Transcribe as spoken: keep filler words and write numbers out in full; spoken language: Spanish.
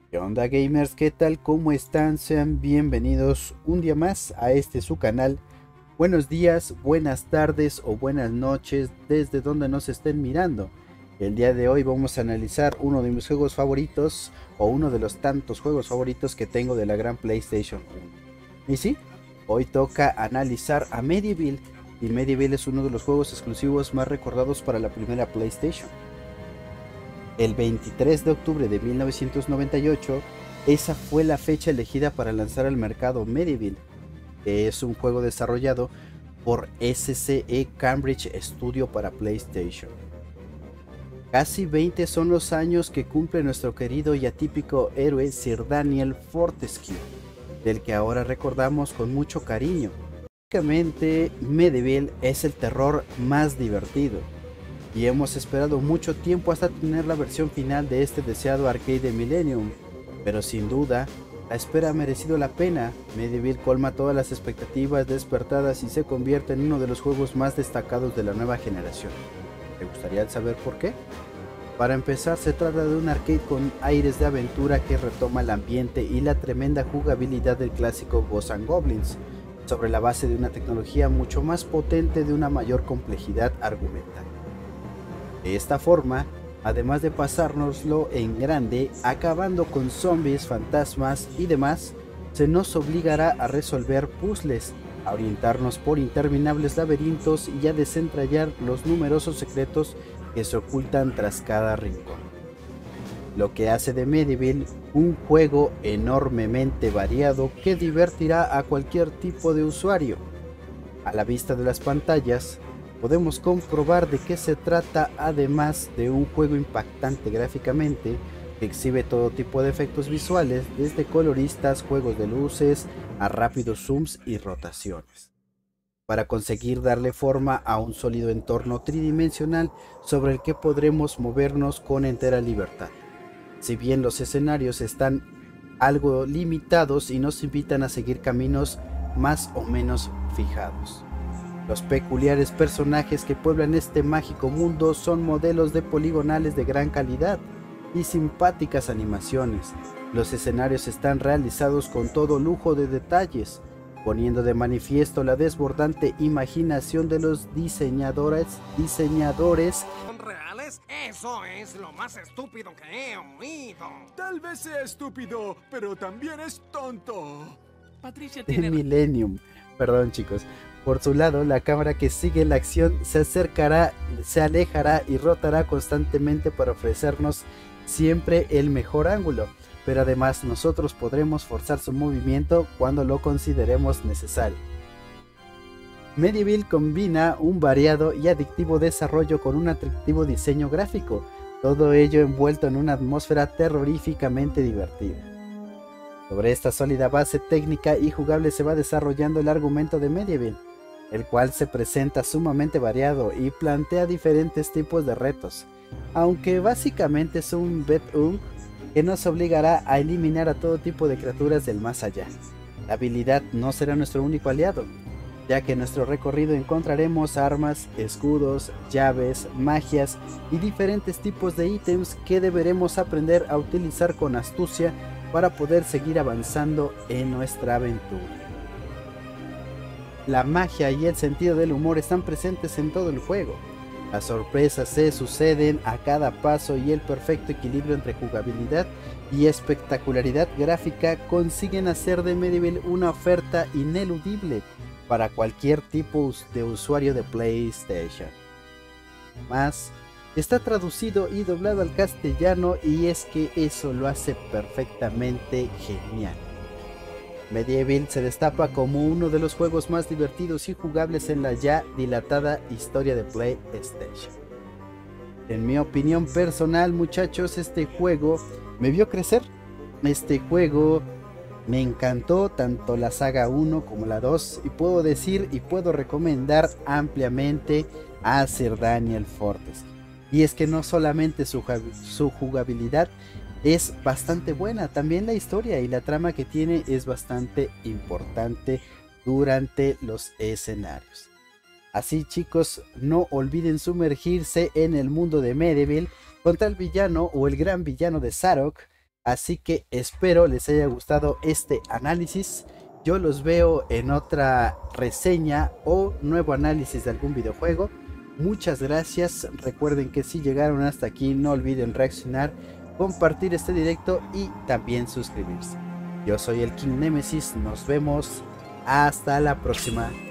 ¿Qué onda gamers? ¿Qué tal? ¿Cómo están? Sean bienvenidos un día más a este su canal. Buenos días, buenas tardes o buenas noches desde donde nos estén mirando. El día de hoy vamos a analizar uno de mis juegos favoritos o uno de los tantos juegos favoritos que tengo de la gran PlayStation uno. Y sí, hoy toca analizar a Medieval, y Medieval es uno de los juegos exclusivos más recordados para la primera PlayStation. El veintitrés de octubre de mil novecientos noventa y ocho, esa fue la fecha elegida para lanzar al mercado Medieval, que es un juego desarrollado por S C E Cambridge Studio para PlayStation. Casi veinte son los años que cumple nuestro querido y atípico héroe Sir Daniel Fortescue, del que ahora recordamos con mucho cariño. Básicamente, Medieval es el terror más divertido, y hemos esperado mucho tiempo hasta tener la versión final de este deseado arcade de Millennium, pero sin duda, la espera ha merecido la pena. Medieval colma todas las expectativas despertadas y se convierte en uno de los juegos más destacados de la nueva generación. ¿Te gustaría saber por qué? Para empezar, se trata de un arcade con aires de aventura que retoma el ambiente y la tremenda jugabilidad del clásico Ghosts and Goblins, sobre la base de una tecnología mucho más potente de una mayor complejidad argumental. De esta forma, además de pasárnoslo en grande, acabando con zombies, fantasmas y demás, se nos obligará a resolver puzzles, a orientarnos por interminables laberintos y a desentrañar los numerosos secretos que se ocultan tras cada rincón. Lo que hace de Medieval un juego enormemente variado que divertirá a cualquier tipo de usuario. A la vista de las pantallas, podemos comprobar de qué se trata, además de un juego impactante gráficamente, que exhibe todo tipo de efectos visuales, desde coloristas, juegos de luces, a rápidos zooms y rotaciones, para conseguir darle forma a un sólido entorno tridimensional sobre el que podremos movernos con entera libertad. Si bien los escenarios están algo limitados y nos invitan a seguir caminos más o menos fijados. Los peculiares personajes que pueblan este mágico mundo son modelos de poligonales de gran calidad y simpáticas animaciones. Los escenarios están realizados con todo lujo de detalles, poniendo de manifiesto la desbordante imaginación de los diseñadores, diseñadores ¿Son reales? Eso es lo más estúpido que he oído. Tal vez sea estúpido, pero también es tonto. Patricia de tiene Millennium. Perdón, chicos. Por su lado, la cámara que sigue la acción se acercará, se alejará y rotará constantemente para ofrecernos siempre el mejor ángulo, pero además nosotros podremos forzar su movimiento cuando lo consideremos necesario. Medieval combina un variado y adictivo desarrollo con un atractivo diseño gráfico, todo ello envuelto en una atmósfera terroríficamente divertida. Sobre esta sólida base técnica y jugable se va desarrollando el argumento de Medieval, el cual se presenta sumamente variado y plantea diferentes tipos de retos, aunque básicamente es un beat-em que nos obligará a eliminar a todo tipo de criaturas del más allá. La habilidad no será nuestro único aliado, ya que en nuestro recorrido encontraremos armas, escudos, llaves, magias y diferentes tipos de ítems que deberemos aprender a utilizar con astucia para poder seguir avanzando en nuestra aventura. La magia y el sentido del humor están presentes en todo el juego. Las sorpresas se suceden a cada paso y el perfecto equilibrio entre jugabilidad y espectacularidad gráfica consiguen hacer de Medieval una oferta ineludible para cualquier tipo de usuario de PlayStation. Más, está traducido y doblado al castellano, y es que eso lo hace perfectamente genial. Medieval se destapa como uno de los juegos más divertidos y jugables en la ya dilatada historia de PlayStation. En mi opinión personal, muchachos, este juego me vio crecer. Este juego me encantó, tanto la saga uno como la dos, y puedo decir y puedo recomendar ampliamente a Sir Daniel Fortescue. Y es que no solamente su, su jugabilidad es bastante buena, también la historia y la trama que tiene es bastante importante durante los escenarios. Así, chicos, no olviden sumergirse en el mundo de Medieval contra el villano o el gran villano de Zarok, Así que espero les haya gustado este análisis. Yo los veo en otra reseña o nuevo análisis de algún videojuego. Muchas gracias. Recuerden que si llegaron hasta aquí, no olviden reaccionar, compartir este directo y también suscribirse. Yo soy el King Nemesis. Nos vemos. Hasta la próxima.